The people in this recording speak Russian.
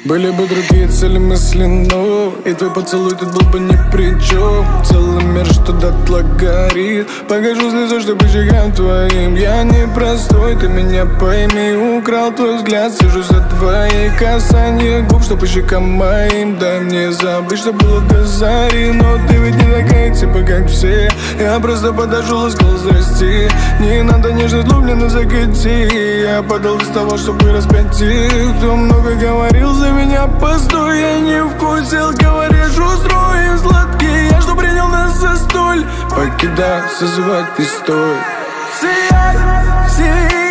Были бы другие цели мысли, но и твой поцелуй тут был бы ни при чем. Целый мир, что дотла горит. Покажу слезу, что по щекам твоим. Я не простой, ты меня пойми. Украл твой взгляд, сижу за твои касания губ, что по щекам моим. Дай мне забыть, что было до зари. Но ты ведь не такая, типа как все. Я просто подошел и сказал здрасте. Не надо нежно глубже закати. Я подал без того, чтобы распять их. Кто много говорил за меня, постой. Я не вкусил, говоришь, устроим сладкий. Я что принял нас за столь. Покидай, созывать не стой. Сияй, сияй.